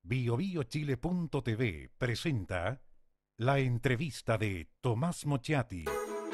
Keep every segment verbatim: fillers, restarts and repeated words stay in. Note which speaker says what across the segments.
Speaker 1: Biobíochile punto t v presenta la entrevista de Tomás Mochiati.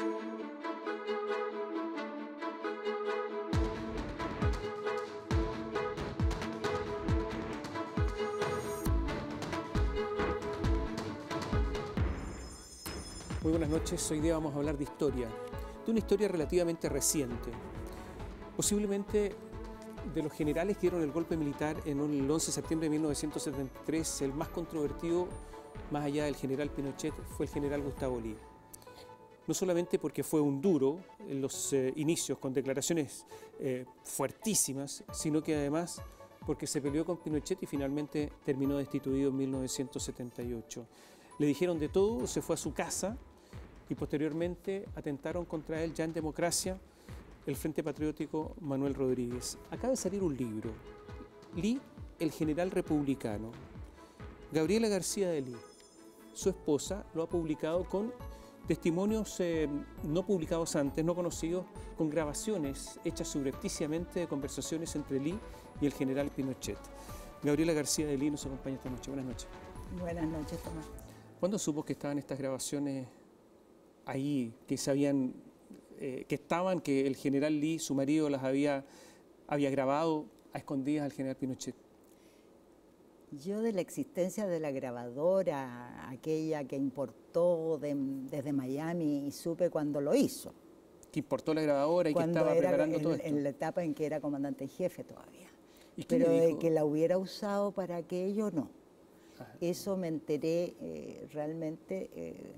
Speaker 2: Muy buenas noches, hoy día vamos a hablar de historia, de una historia relativamente reciente. Posiblemente de los generales que dieron el golpe militar en el once de septiembre de mil novecientos setenta y tres, el más controvertido, más allá del general Pinochet, fue el general Gustavo Lee. No solamente porque fue un duro en los eh, inicios con declaraciones eh, fuertísimas, sino que además porque se peleó con Pinochet y finalmente terminó destituido en mil novecientos setenta y ocho. Le dijeron de todo, se fue a su casa y posteriormente atentaron contra él ya en democracia el Frente Patriótico Manuel Rodríguez. Acaba de salir un libro, Lee, el general republicano. Gabriela García de Lee, su esposa, lo ha publicado con testimonios eh, no publicados antes, no conocidos, con grabaciones hechas subrepticiamente de conversaciones entre Lee y el general Pinochet. Gabriela García de Lee nos acompaña esta noche. Buenas noches.
Speaker 3: Buenas noches, Tomás.
Speaker 2: ¿Cuándo supo que estaban estas grabaciones ahí, que sabían, eh, que estaban, que el general Lee, su marido, las había, había grabado a escondidas al general Pinochet?
Speaker 3: Yo de la existencia de la grabadora, aquella que importó de, desde Miami, supe cuando lo hizo.
Speaker 2: Que importó la grabadora y
Speaker 3: cuando
Speaker 2: que estaba
Speaker 3: era
Speaker 2: preparando
Speaker 3: en,
Speaker 2: todo esto.
Speaker 3: En la etapa en que era comandante en jefe todavía.
Speaker 2: ¿Y qué
Speaker 3: Pero
Speaker 2: le
Speaker 3: de
Speaker 2: dijo?
Speaker 3: que la hubiera usado para aquello, no.
Speaker 2: Ajá.
Speaker 3: Eso me enteré eh, realmente, eh,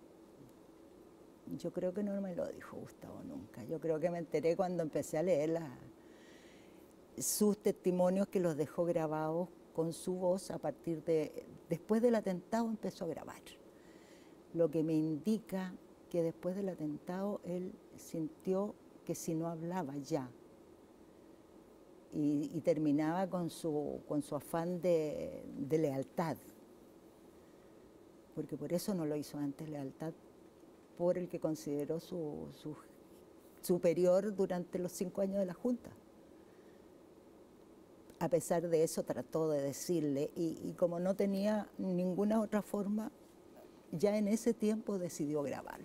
Speaker 3: yo creo que no me lo dijo Gustavo nunca. Yo creo que me enteré cuando empecé a leer la, sus testimonios, que los dejó grabados con su voz a partir de, después del atentado empezó a grabar. Lo que me indica que después del atentado él sintió que si no hablaba ya, y, y terminaba con su, con su afán de, de lealtad, porque por eso no lo hizo antes, lealtad por el que consideró su, su superior durante los cinco años de la Junta. A pesar de eso trató de decirle, y, y como no tenía ninguna otra forma, ya en ese tiempo decidió grabarlo.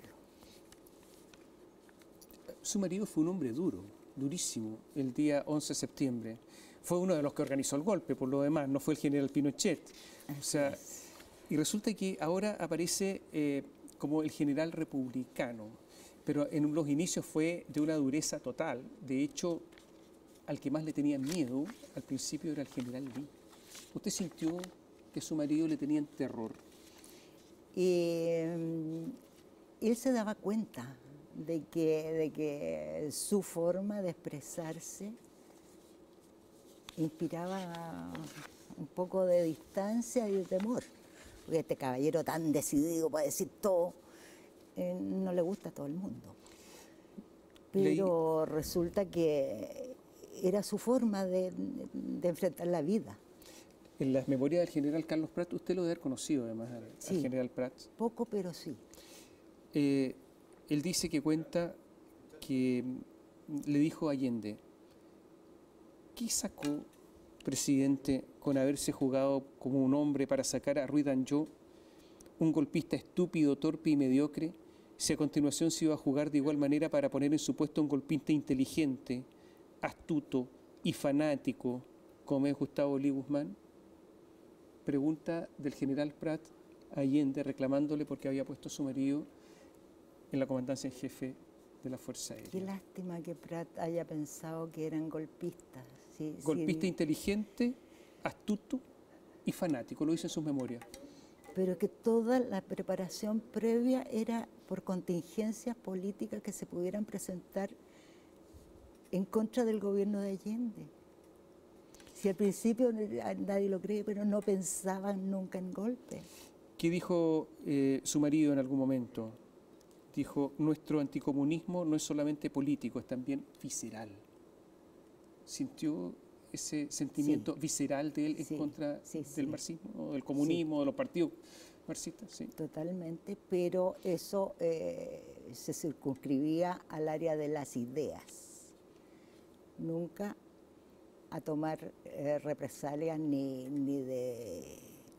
Speaker 2: Su marido fue un hombre duro, durísimo, el día once de septiembre. Fue uno de los que organizó el golpe, por lo demás, no fue el general Pinochet. O sea, y resulta que ahora aparece eh, como el general republicano, pero en los inicios fue de una dureza total. De hecho, al que más le tenía miedo al principio era el general Lee. ¿Usted sintió que su marido le tenía terror?
Speaker 3: Y um, él se daba cuenta de que, de que su forma de expresarse inspiraba un poco de distancia y de temor. Porque este caballero tan decidido para decir todo, eh, no le gusta a todo el mundo. Pero Leí... resulta que era su forma de, de enfrentar la vida.
Speaker 2: En las memorias del general Carlos Prats, usted lo debe haber conocido además al,
Speaker 3: sí,
Speaker 2: al general Prats.
Speaker 3: Poco, pero sí.
Speaker 2: Eh, él dice que cuenta que le dijo a Allende, ¿qué sacó, presidente, con haberse jugado como un hombre para sacar a Ruiz Danjó, un golpista estúpido, torpe y mediocre, si a continuación se iba a jugar de igual manera para poner en su puesto a un golpista inteligente, astuto y fanático, como es Gustavo Lee Guzmán? Pregunta del general Prats a Allende, reclamándole porque había puesto a su marido en la comandancia en jefe de la Fuerza Aérea.
Speaker 3: Qué lástima que Prats haya pensado que eran golpistas. Sí,
Speaker 2: Golpista
Speaker 3: sí.
Speaker 2: inteligente, astuto y fanático, lo dice en sus memorias.
Speaker 3: Pero que toda la preparación previa era por contingencias políticas que se pudieran presentar en contra del gobierno de Allende. Si al principio nadie lo cree, pero no pensaban nunca en golpe.
Speaker 2: ¿Qué dijo eh, su marido en algún momento? Dijo, nuestro anticomunismo no es solamente político, es también visceral. ¿Sintió ese sentimiento sí. visceral de él en sí, contra sí, del sí. marxismo, del comunismo, sí. de los partidos marxistas? Sí.
Speaker 3: Totalmente, pero eso eh, se circunscribía al área de las ideas. Nunca a tomar eh, represalias ni, ni de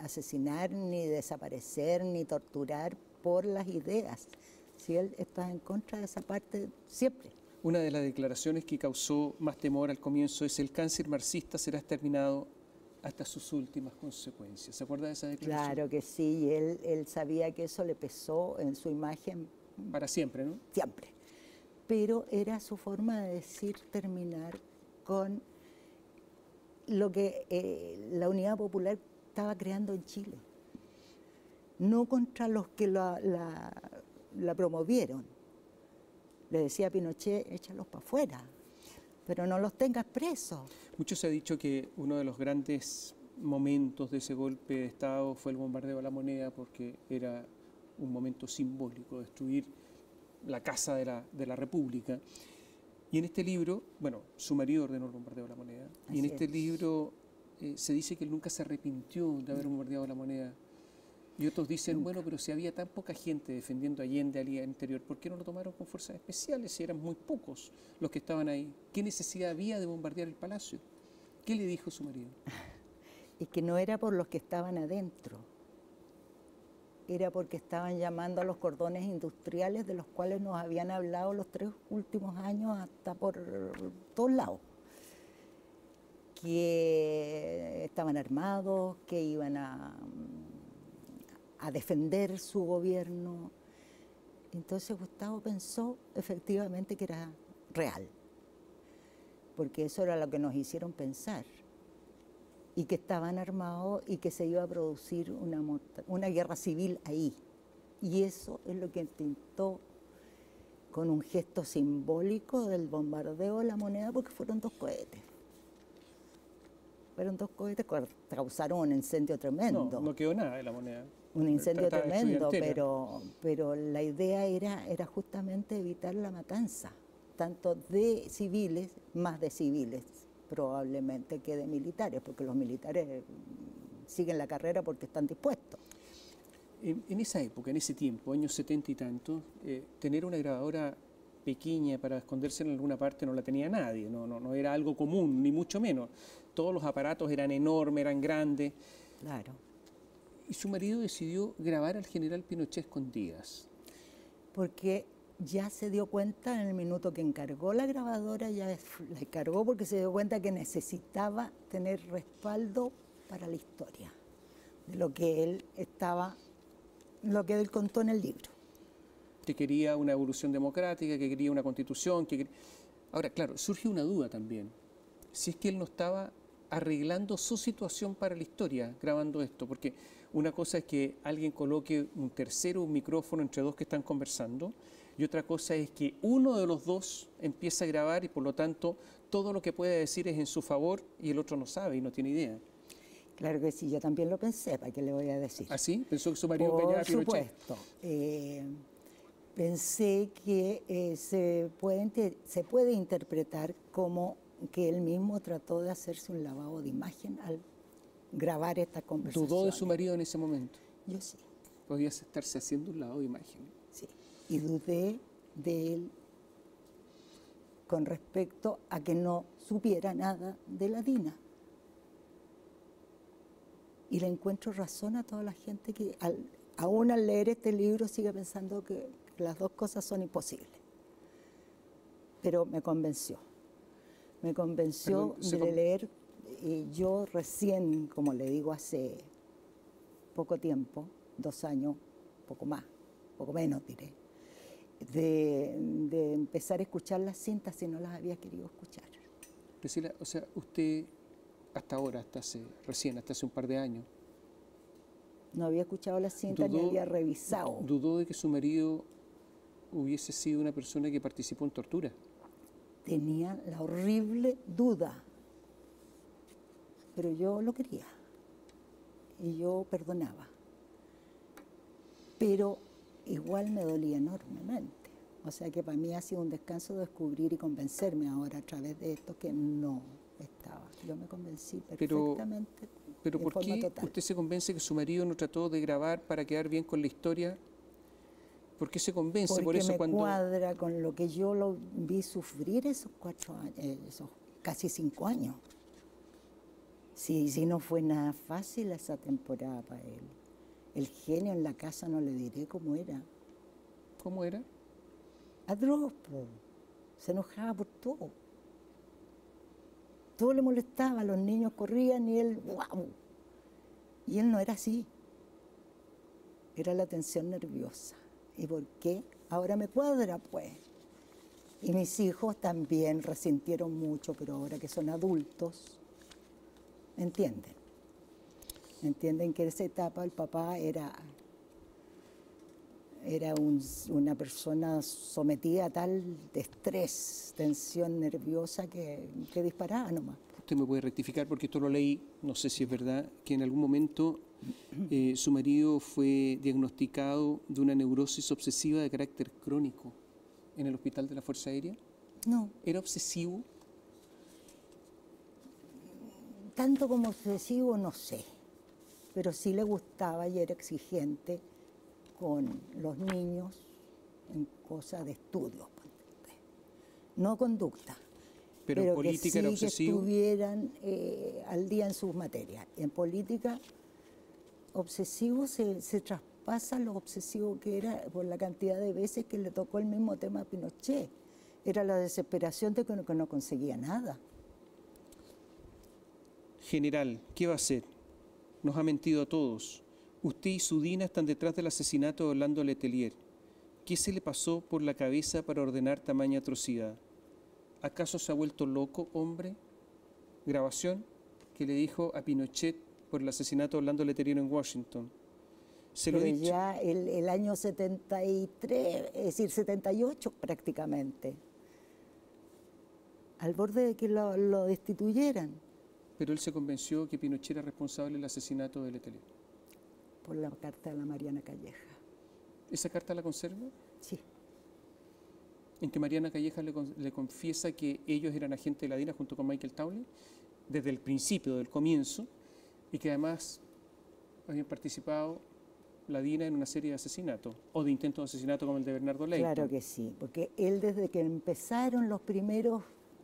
Speaker 3: asesinar, ni desaparecer, ni torturar por las ideas. Si él está en contra de esa parte siempre.
Speaker 2: Una de las declaraciones que causó más temor al comienzo es: el cáncer marxista será exterminado hasta sus últimas consecuencias. ¿Se acuerda de esa declaración?
Speaker 3: Claro que sí, y él, él sabía que eso le pesó en su imagen.
Speaker 2: Para siempre, ¿no?
Speaker 3: Siempre. Pero era su forma de decir terminar con lo que eh, la Unidad Popular estaba creando en Chile. No contra los que la, la, la promovieron. Le decía a Pinochet: échalos para afuera, pero no los tengas presos.
Speaker 2: Mucho se ha dicho que uno de los grandes momentos de ese golpe de Estado fue el bombardeo a La Moneda, porque era un momento simbólico, destruir la casa de la, de la República. Y en este libro, bueno, su marido ordenó el bombardeo a La Moneda,
Speaker 3: Así
Speaker 2: y en este
Speaker 3: es.
Speaker 2: libro eh, se dice que él nunca se arrepintió de haber bombardeado La Moneda. Y otros dicen: nunca. Bueno, pero si había tan poca gente defendiendo a Allende al interior, ¿por qué no lo tomaron con fuerzas especiales si eran muy pocos los que estaban ahí? ¿Qué necesidad había de bombardear el palacio? ¿Qué le dijo su marido?
Speaker 3: Y que no era por los que estaban adentro, era porque estaban llamando a los cordones industriales de los cuales nos habían hablado los tres últimos años hasta por todos lados. Que estaban armados, que iban a, a defender su gobierno. Entonces Gustavo pensó efectivamente que era real, porque eso era lo que nos hicieron pensar, y que estaban armados y que se iba a producir una, una guerra civil ahí. Y eso es lo que tintó con un gesto simbólico del bombardeo de La Moneda, porque fueron dos cohetes. Fueron dos cohetes que causaron un incendio tremendo.
Speaker 2: No, no quedó nada de La Moneda.
Speaker 3: Un incendio
Speaker 2: Trataba de
Speaker 3: tremendo,
Speaker 2: estudiantela.
Speaker 3: pero, pero la idea era, era justamente evitar la matanza, tanto de civiles, más de civiles probablemente que de militares, porque los militares siguen la carrera porque están dispuestos.
Speaker 2: En, en esa época, en ese tiempo, años setenta y tantos, eh, tener una grabadora pequeña para esconderse en alguna parte no la tenía nadie, no, no, no era algo común, ni mucho menos. Todos los aparatos eran enormes, eran grandes.
Speaker 3: Claro.
Speaker 2: Y su marido decidió grabar al general Pinochet escondidas.
Speaker 3: Porque ya se dio cuenta en el minuto que encargó la grabadora, ya la encargó porque se dio cuenta que necesitaba tener respaldo para la historia de lo que él estaba, lo que él contó en el libro.
Speaker 2: Que quería una evolución democrática, que quería una constitución. Que... Ahora, claro, surge una duda también. Si es que él no estaba arreglando su situación para la historia grabando esto, porque una cosa es que alguien coloque un tercero, un micrófono entre dos que están conversando, y otra cosa es que uno de los dos empieza a grabar y por lo tanto todo lo que puede decir es en su favor y el otro no sabe y no tiene idea.
Speaker 3: Claro que sí, yo también lo pensé, ¿para qué le voy a decir?
Speaker 2: ¿Ah, sí? ¿Pensó que su marido
Speaker 3: Por
Speaker 2: engañaba a Pinochet?
Speaker 3: supuesto. Eh, pensé que eh, se, puede, se puede interpretar como que él mismo trató de hacerse un lavado de imagen al grabar esta conversación.
Speaker 2: ¿Dudó de su marido en ese momento?
Speaker 3: Yo sí.
Speaker 2: Podía estarse haciendo un lavado de imagen.
Speaker 3: Sí. Y dudé de él con respecto a que no supiera nada de la DINA. Y le encuentro razón a toda la gente que al, aún al leer este libro sigue pensando que las dos cosas son imposibles. Pero me convenció. Me convenció
Speaker 2: Perdón, se
Speaker 3: de
Speaker 2: con-
Speaker 3: leer, y yo recién, como le digo, hace poco tiempo, dos años, poco más, poco menos diré, de, de empezar a escuchar las cintas si no las había querido escuchar.
Speaker 2: Priscila, o sea, usted hasta ahora, hasta hace, recién, hasta hace un par de años,
Speaker 3: No había escuchado las cintas ni
Speaker 2: Dudó-
Speaker 3: había revisado.
Speaker 2: ¿dudó de que su marido hubiese sido una persona que participó en tortura?
Speaker 3: Tenía la horrible duda, pero yo lo quería y yo perdonaba. Pero igual me dolía enormemente. O sea que para mí ha sido un descanso descubrir y convencerme ahora a través de esto que no estaba. Yo me convencí
Speaker 2: Pero-
Speaker 3: perfectamente.
Speaker 2: Pero
Speaker 3: de
Speaker 2: ¿por
Speaker 3: forma
Speaker 2: qué
Speaker 3: total.
Speaker 2: usted se convence que su marido no trató de grabar para quedar bien con la historia? ¿Por qué se convence?
Speaker 3: Porque
Speaker 2: Por eso
Speaker 3: me
Speaker 2: cuando...
Speaker 3: cuadra con lo que yo lo vi sufrir esos cuatro años, eh, esos casi cinco años. Sí, sí, no fue nada fácil esa temporada para él. El genio en la casa no le diré cómo era.
Speaker 2: ¿Cómo era?
Speaker 3: Atroz, po. Se enojaba por todo. Todo le molestaba, los niños corrían y él, ¡guau! Y él no era así. Era la tensión nerviosa. ¿Y por qué? Ahora me cuadra, pues. Y mis hijos también resintieron mucho, pero ahora que son adultos, entienden. Entienden que en esa etapa el papá era, era un, una persona sometida a tal estrés, tensión nerviosa que, que disparaba nomás.
Speaker 2: Usted me puede rectificar porque esto lo leí, no sé si es verdad, que en algún momento eh, su marido fue diagnosticado de una neurosis obsesiva de carácter crónico en el hospital de la Fuerza Aérea.
Speaker 3: No,
Speaker 2: ¿Era obsesivo?
Speaker 3: tanto como obsesivo no sé, pero sí le gustaba y era exigente con los niños en cosas de estudio, no conducta.
Speaker 2: Pero, en política
Speaker 3: que sí
Speaker 2: era
Speaker 3: que
Speaker 2: obsesivo.
Speaker 3: estuvieran eh, al día en sus materias. En política, obsesivo se, se traspasa lo obsesivo que era por la cantidad de veces que le tocó el mismo tema a Pinochet. Era la desesperación de que no, que no conseguía nada.
Speaker 2: General, ¿qué va a hacer? Nos ha mentido a todos. Usted y su Dina están detrás del asesinato de Orlando Letelier. ¿Qué se le pasó por la cabeza para ordenar tamaña atrocidad? ¿Acaso se ha vuelto loco, hombre? Grabación que le dijo a Pinochet por el asesinato de Orlando Letelier en Washington. Se lo
Speaker 3: Pero
Speaker 2: he dicho.
Speaker 3: ya el, el año setenta y tres, es decir, setenta y ocho prácticamente, al borde de que lo, lo destituyeran
Speaker 2: Pero él se convenció que Pinochet era responsable del asesinato de Letelier.
Speaker 3: por la carta de la Mariana Calleja.
Speaker 2: ¿Esa carta la conserva?
Speaker 3: Sí,
Speaker 2: En que Mariana Calleja le, con- le confiesa que ellos eran agentes de la DINA junto con Michael Towley desde el principio, del comienzo, y que además habían participado la DINA en una serie de asesinatos o de intentos de asesinato como el de Bernardo Leighton.
Speaker 3: claro que sí, porque él desde que empezaron los primeros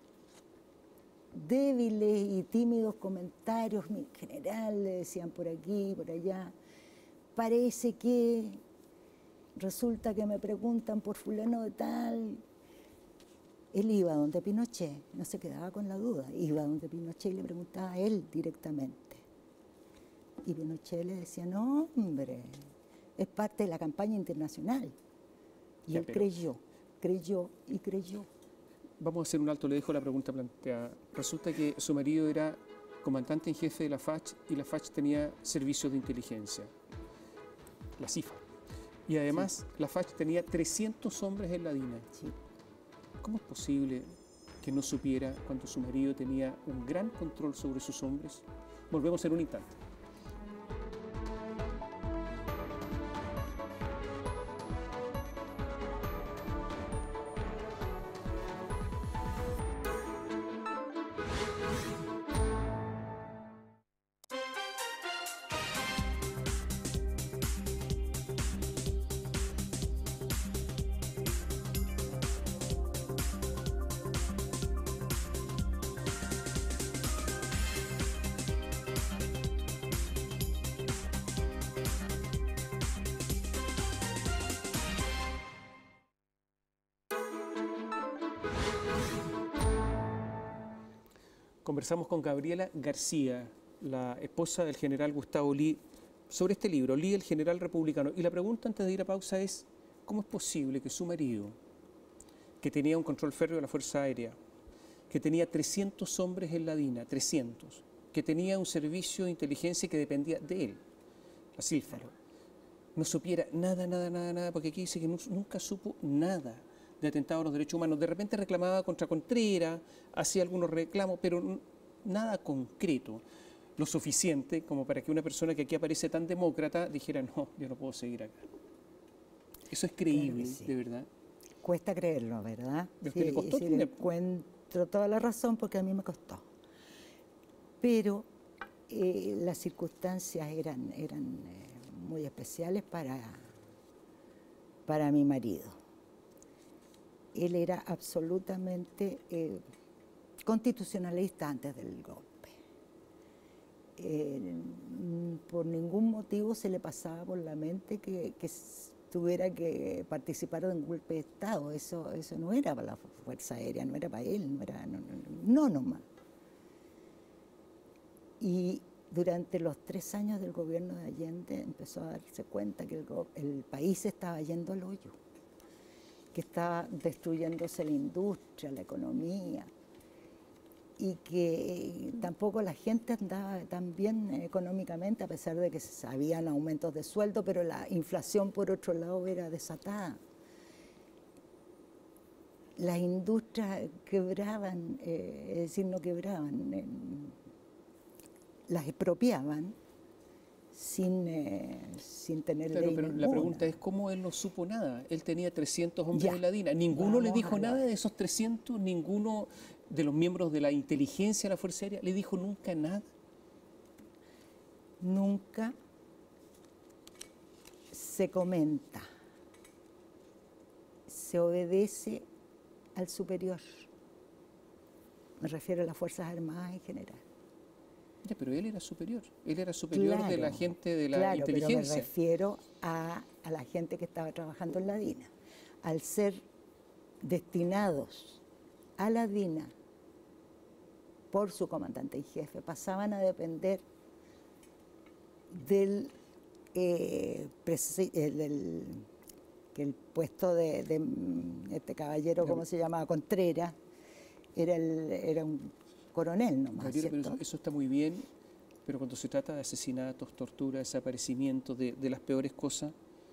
Speaker 3: débiles y tímidos comentarios, mi general, le decían por aquí, por allá, parece que, resulta que me preguntan por fulano de tal, él iba donde Pinochet, no se quedaba con la duda, iba donde Pinochet y le preguntaba a él directamente. Y Pinochet le decía, no, hombre, es parte de la campaña internacional. Y
Speaker 2: Ya,
Speaker 3: él
Speaker 2: pero-
Speaker 3: creyó, creyó y creyó.
Speaker 2: Vamos a hacer un alto, le dejo la pregunta planteada. Resulta que su marido era comandante en jefe de la F A C y la F A C tenía servicios de inteligencia, la C I F A. Y además la F A C tenía trescientos hombres en la DINA.
Speaker 3: Sí.
Speaker 2: ¿Cómo es posible que no supiera cuando su marido tenía un gran control sobre sus hombres? Volvemos en un instante. Conversamos con Gabriela García, la esposa del general Gustavo Lee, sobre este libro, Lee, el general republicano. Y la pregunta antes de ir a pausa es, ¿cómo es posible que su marido, que tenía un control férreo de la Fuerza Aérea, que tenía trescientos hombres en la DINA, trescientos, que tenía un servicio de inteligencia que dependía de él, la C I F A, no supiera nada, nada, nada, nada, porque aquí dice que no- nunca supo nada de atentado a los derechos humanos? De repente reclamaba contra Contreras, hacía algunos reclamos, pero n- nada concreto, lo suficiente como para que una persona que aquí aparece tan demócrata dijera, no, yo no puedo seguir acá. Eso es creíble,
Speaker 3: sí.
Speaker 2: de verdad.
Speaker 3: Cuesta creerlo, ¿verdad?
Speaker 2: ¿A usted le costó
Speaker 3: sí, le
Speaker 2: tener-
Speaker 3: encuentro toda la razón porque a mí me costó. Pero eh, las circunstancias eran, eran eh, muy especiales para, para mi marido. Él era absolutamente eh, constitucionalista antes del golpe. eh, por ningún motivo se le pasaba por la mente que, que tuviera que participar de un golpe de Estado. Eso, eso no era para la Fuerza Aérea, no era para él, no era, no, no, no nomás. Y durante los tres años del gobierno de Allende empezó a darse cuenta que el, el país estaba yendo al hoyo, que estaba destruyéndose la industria, la economía, y que tampoco la gente andaba tan bien económicamente, a pesar de que habían aumentos de sueldo, pero la inflación, por otro lado, era desatada. Las industrias quebraban, eh, es decir, no quebraban, eh, las expropiaban sin, eh, sin tener
Speaker 2: claro,
Speaker 3: ley
Speaker 2: pero
Speaker 3: ninguna.
Speaker 2: La pregunta es cómo él no supo nada. Él tenía trescientos hombres
Speaker 3: Ya,
Speaker 2: en la DINA. Ninguno
Speaker 3: vamos
Speaker 2: le dijo
Speaker 3: a
Speaker 2: nada
Speaker 3: ver.
Speaker 2: de esos trescientos, ninguno de los miembros de la inteligencia de la Fuerza Aérea le dijo nunca nada.
Speaker 3: Nunca se comenta, se obedece al superior. Me refiero a las Fuerzas Armadas en general.
Speaker 2: Ya, pero él era superior. Él era superior
Speaker 3: Claro,
Speaker 2: de la gente de la
Speaker 3: claro,
Speaker 2: inteligencia.
Speaker 3: pero me refiero a, a la gente que estaba trabajando en la DINA. Al ser destinados a la DINA por su comandante en jefe, pasaban a depender del, eh, presi- eh, del que el puesto de, de este caballero, ¿cómo se llamaba? Contreras, era, el, era un coronel nomás,
Speaker 2: Gabriela, pero
Speaker 3: ¿cierto?
Speaker 2: eso, eso está muy bien, pero cuando se trata de asesinatos, tortura, desaparecimientos, de, de las peores cosas,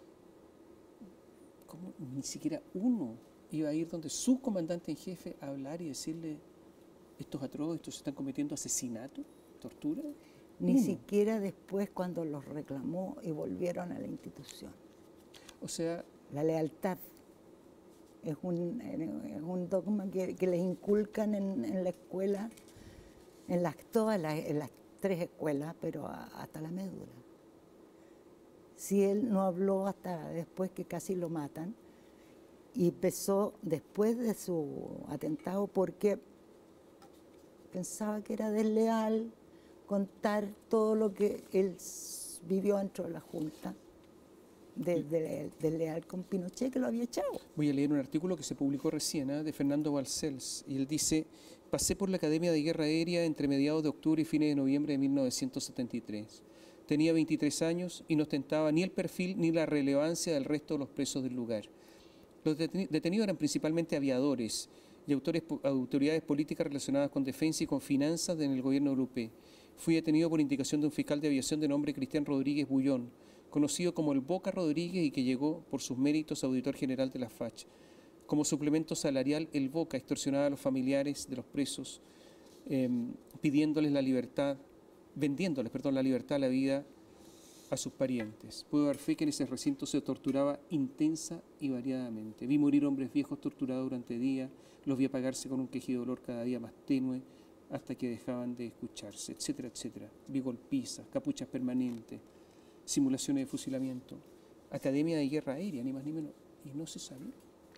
Speaker 2: ¿cómo ni siquiera uno iba a ir donde su comandante en jefe a hablar y decirle estos atroces, estos se están cometiendo asesinatos, tortura?
Speaker 3: Ni
Speaker 2: Uno.
Speaker 3: siquiera después cuando los reclamó y volvieron a la institución.
Speaker 2: O sea,
Speaker 3: La lealtad es un, es un dogma que, que les inculcan en, en la escuela, en las, todas las, en las tres escuelas, pero a, hasta la médula. Si él no habló hasta después que casi lo matan, y empezó después de su atentado porque pensaba que era desleal contar todo lo que él vivió dentro de la Junta, de, de, desleal con Pinochet, que lo había echado.
Speaker 2: voy a leer un artículo que se publicó recién, ¿eh? de Fernando Balcells, y él dice: pasé por la Academia de Guerra Aérea entre mediados de octubre y fines de noviembre de mil novecientos setenta y tres. Tenía veintitrés años y no ostentaba ni el perfil ni la relevancia del resto de los presos del lugar. Los detenidos eran principalmente aviadores y autores, autoridades políticas relacionadas con defensa y con finanzas en el gobierno europeo. Fui detenido por indicación de un fiscal de aviación de nombre Cristian Rodríguez Bullón, conocido como el Boca Rodríguez y que llegó por sus méritos a auditor general de la F A C H. Como suplemento salarial, el Boca extorsionaba a los familiares de los presos, eh, pidiéndoles la libertad, vendiéndoles, perdón, la libertad, la vida a sus parientes. Puedo dar fe que en ese recinto se torturaba intensa y variadamente. Vi morir hombres viejos torturados durante días, los vi apagarse con un quejido de dolor cada día más tenue, hasta que dejaban de escucharse, etcétera, etcétera. Vi golpizas, capuchas permanentes, simulaciones de fusilamiento, Academia de Guerra Aérea, ni más ni menos, y no se sabía.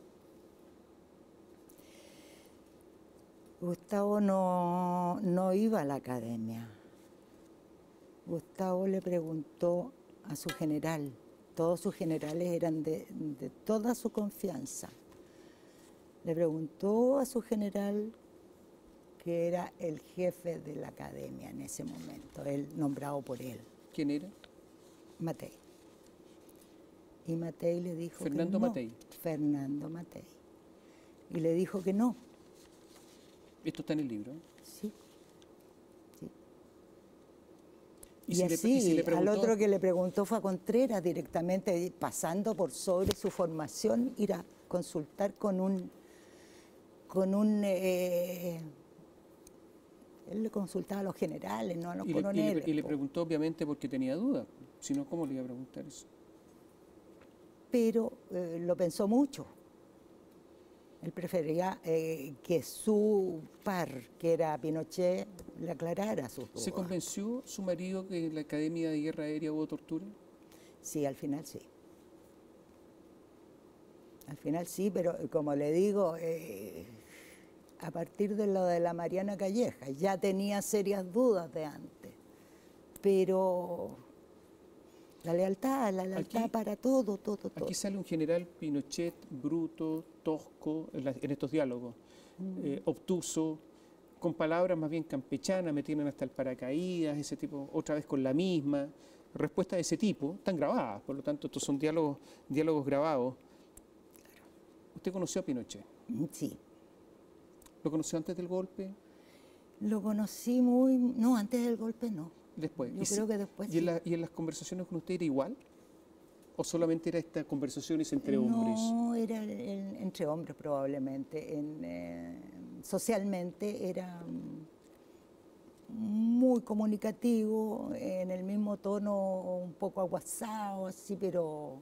Speaker 3: Gustavo no, no iba a la academia. Gustavo le preguntó a su general, todos sus generales eran de, de toda su confianza. Le preguntó a su general, que era el jefe de la academia en ese momento, él nombrado por él.
Speaker 2: ¿Quién era?
Speaker 3: Matei. Y Matei le dijo
Speaker 2: Fernando
Speaker 3: que no.
Speaker 2: Matei.
Speaker 3: Fernando Matei. Y le dijo que no.
Speaker 2: Esto está en el libro.
Speaker 3: Sí. sí.
Speaker 2: Y,
Speaker 3: Y,
Speaker 2: si
Speaker 3: así,
Speaker 2: le, y si le
Speaker 3: al
Speaker 2: preguntó,
Speaker 3: otro que le preguntó fue a Contreras, directamente pasando por sobre su formación, ir a consultar con un... con un eh, él le consultaba a los generales, no a los
Speaker 2: y le, y
Speaker 3: coroneles.
Speaker 2: le- y le
Speaker 3: po.
Speaker 2: preguntó obviamente porque tenía dudas, si no, ¿cómo le iba a preguntar eso?
Speaker 3: Pero eh, lo pensó mucho. Él prefería eh, que su par, que era Pinochet, le aclarara sus dudas.
Speaker 2: ¿Se convenció su marido que en la Academia de Guerra Aérea hubo tortura?
Speaker 3: Sí, al final sí. Al final sí, pero eh, como le digo, eh, a partir de lo de la Mariana Calleja, ya tenía serias dudas de antes. pero la lealtad, la lealtad
Speaker 2: Aquí-
Speaker 3: para todo, todo, todo.
Speaker 2: Aquí sale un general Pinochet bruto, tosco, en, la- en estos diálogos, eh, obtuso, con palabras más bien campechanas, me tienen hasta el paracaídas, ese tipo, otra vez con la misma. Respuestas de ese tipo están grabadas, por lo tanto, estos son diálogos, diálogos grabados. ¿Usted conoció a Pinochet?
Speaker 3: Sí,
Speaker 2: ¿Lo conoció antes del golpe?
Speaker 3: lo conocí muy, no, antes del golpe no.
Speaker 2: Después.
Speaker 3: Yo
Speaker 2: ¿Y si-
Speaker 3: creo que después
Speaker 2: ¿Y en,
Speaker 3: sí.
Speaker 2: la- y en las conversaciones con usted era igual? ¿O solamente era estas conversaciones entre hombres?
Speaker 3: No, era el- el- entre hombres probablemente. En, eh, socialmente era mm, muy comunicativo, en el mismo tono un poco aguazado, así, pero,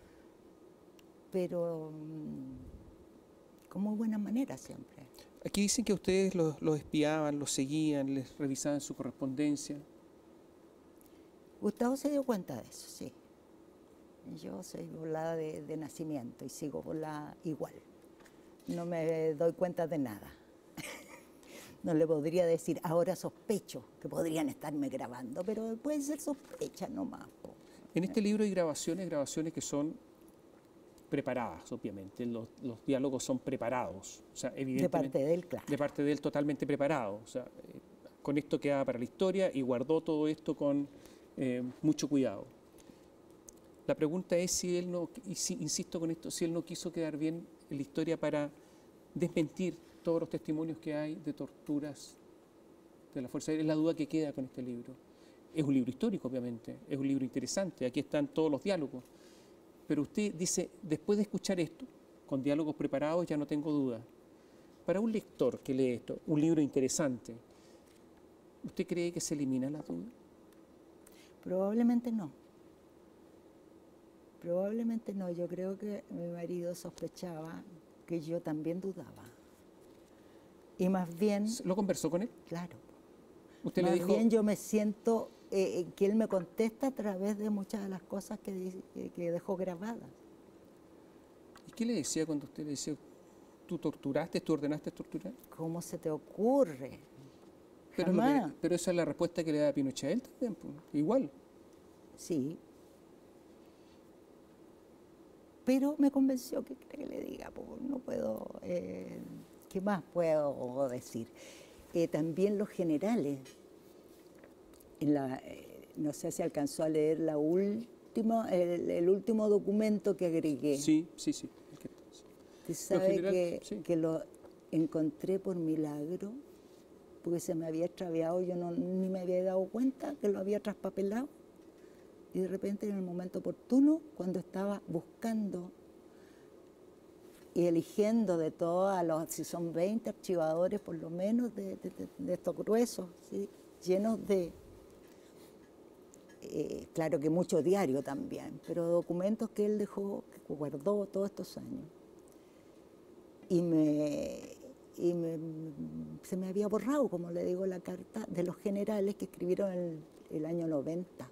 Speaker 3: pero mm, con muy buena manera siempre.
Speaker 2: Aquí dicen que ustedes los, los espiaban, los seguían, les revisaban su correspondencia.
Speaker 3: Gustavo se dio cuenta de eso, sí. Yo soy volada de, de nacimiento y sigo volada igual. No me doy cuenta de nada. No le podría decir, ahora sospecho que podrían estarme grabando, pero puede ser sospecha nomás. po.
Speaker 2: En este libro hay grabaciones, grabaciones que son preparadas, obviamente. Los, los diálogos son preparados. O sea,
Speaker 3: De
Speaker 2: evidentemente,
Speaker 3: parte de él, claro.
Speaker 2: de parte de él totalmente preparado. O sea, eh, con esto queda para la historia y guardó todo esto con eh, mucho cuidado. La pregunta es si él no, y si, insisto con esto, si él no quiso quedar bien en la historia para desmentir todos los testimonios que hay de torturas de la Fuerza Aérea. Es la duda que queda con este libro. Es un libro histórico, obviamente, es un libro interesante, aquí están todos los diálogos. Pero usted dice, después de escuchar esto, con diálogos preparados, ya no tengo duda. Para un lector que lee esto, un libro interesante, ¿usted cree que se elimina la duda?
Speaker 3: Probablemente no. Probablemente no. Yo creo que mi marido sospechaba que yo también dudaba. Y más bien,
Speaker 2: ¿Lo conversó con él?
Speaker 3: claro,
Speaker 2: Usted
Speaker 3: más
Speaker 2: le dijo,
Speaker 3: bien yo me siento eh, eh, que él me contesta a través de muchas de las cosas que, di- que- que dejó grabadas.
Speaker 2: ¿y qué le decía cuando usted le decía, tú torturaste, tú ordenaste torturar?
Speaker 3: ¿Cómo se te ocurre?
Speaker 2: Pero, es lo que-
Speaker 3: Jamás.
Speaker 2: pero esa es la respuesta que le da Pinochet a él también, pues, igual.
Speaker 3: Sí. Pero me convenció, ¿qué quiere que le diga? Pues no puedo, eh, ¿qué más puedo decir? Eh, también los generales, en la, eh, no sé si alcanzó a leer la última, el, el último documento que agregué.
Speaker 2: Sí, sí, sí. es que-
Speaker 3: Usted sabe
Speaker 2: general,
Speaker 3: que,
Speaker 2: sí.
Speaker 3: que lo encontré por milagro, porque se me había extraviado, yo no, ni me había dado cuenta que lo había traspapelado. Y de repente, en el momento oportuno, cuando estaba buscando y eligiendo de todos, los, si son veinte archivadores por lo menos, de, de- de- de estos gruesos, ¿sí? Llenos de, eh, claro que mucho diario también, pero documentos que él dejó, que guardó todos estos años. Y, me, y me- se me había borrado, como le digo, la carta de los generales que escribieron el, el año noventa.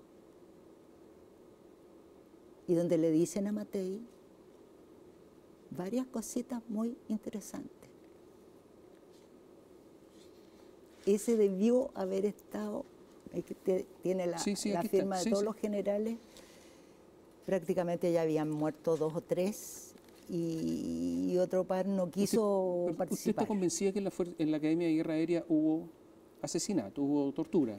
Speaker 3: Y donde le dicen a Matei varias cositas muy interesantes. Ese debió haber estado, es que te- tiene la,
Speaker 2: Sí, sí,
Speaker 3: la
Speaker 2: aquí está.
Speaker 3: firma de
Speaker 2: Sí,
Speaker 3: todos
Speaker 2: sí.
Speaker 3: los generales, prácticamente ya habían muerto dos o tres y, y otro par no quiso
Speaker 2: Pero ¿Usted
Speaker 3: participar.
Speaker 2: está convencida que en la, fuer- en la Academia de Guerra Aérea hubo asesinato, hubo tortura?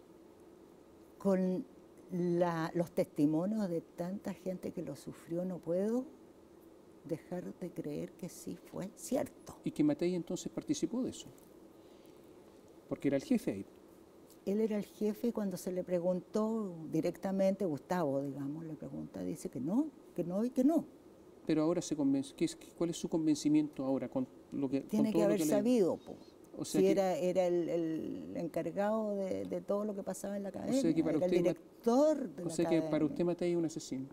Speaker 3: Con la- los testimonios de tanta gente que lo sufrió, no puedo dejar de creer que sí fue cierto.
Speaker 2: Y que Matei entonces participó de eso. Porque era el jefe ahí.
Speaker 3: Él era el jefe y cuando se le preguntó directamente, Gustavo, digamos, le pregunta, dice que no, que no y que no.
Speaker 2: Pero ahora se convence. ¿Qué es, ¿Cuál es su convencimiento ahora con lo que con
Speaker 3: Tiene
Speaker 2: todo
Speaker 3: que
Speaker 2: lo
Speaker 3: haber
Speaker 2: le-
Speaker 3: sabido, po.
Speaker 2: O sea
Speaker 3: si
Speaker 2: que-
Speaker 3: era, era el, el encargado de, de todo lo que pasaba en la academia,
Speaker 2: que para
Speaker 3: era el
Speaker 2: usted, Ma-
Speaker 3: director de
Speaker 2: O
Speaker 3: la
Speaker 2: sea que para
Speaker 3: academia.
Speaker 2: usted Matei es un asesino.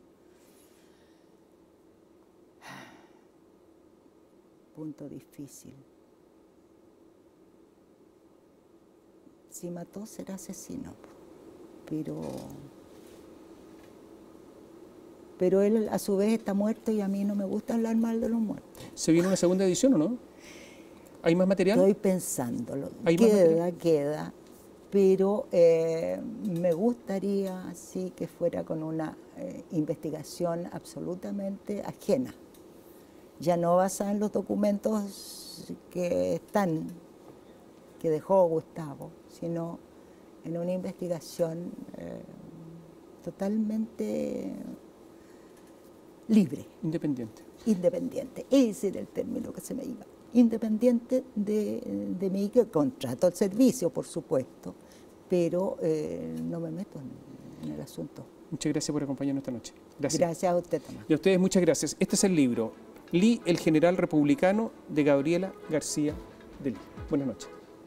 Speaker 3: Punto difícil. Si mató, será asesino, pero, pero él a su vez está muerto y a mí no me gusta hablar mal de los muertos.
Speaker 2: ¿Se viene una segunda edición o no? ¿Hay más material?
Speaker 3: Estoy pensándolo.
Speaker 2: ¿Hay más
Speaker 3: Queda,
Speaker 2: material?
Speaker 3: queda, pero eh, me gustaría sí que fuera con una eh, investigación absolutamente ajena, ya no basada en los documentos que están, que dejó Gustavo, sino en una investigación eh, totalmente libre.
Speaker 2: Independiente.
Speaker 3: Independiente, ese era el término que se me iba. Independiente de, de mí, que contrato el servicio, por supuesto, pero eh, no me meto en, en el asunto.
Speaker 2: Muchas gracias por acompañarnos esta noche. Gracias.
Speaker 3: Gracias a usted, Tomás.
Speaker 2: Y a ustedes muchas gracias. Este es el libro, Lee, el general republicano, de Gabriela García de Lee. Buenas noches.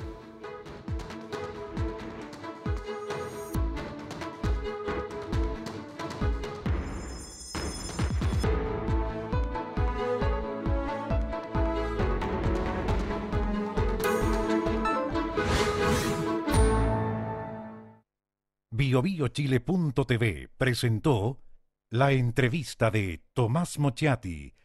Speaker 1: bio bio chile punto t v presentó la entrevista de Tomás Mochiati